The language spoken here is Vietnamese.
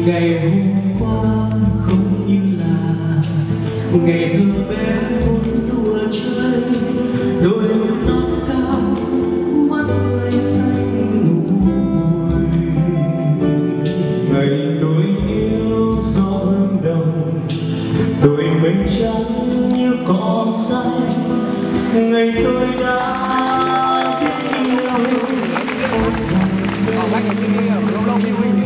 Ngày hôm qua không như là ngày thơ bé vốn đùa chơi, đôi tóc cao mắt người xanh ngủ ngồi. Ngày tôi yêu gió hương đồng, tôi mây trắng như cỏ xanh. Ngày tôi đã biết yêu một dòng sông.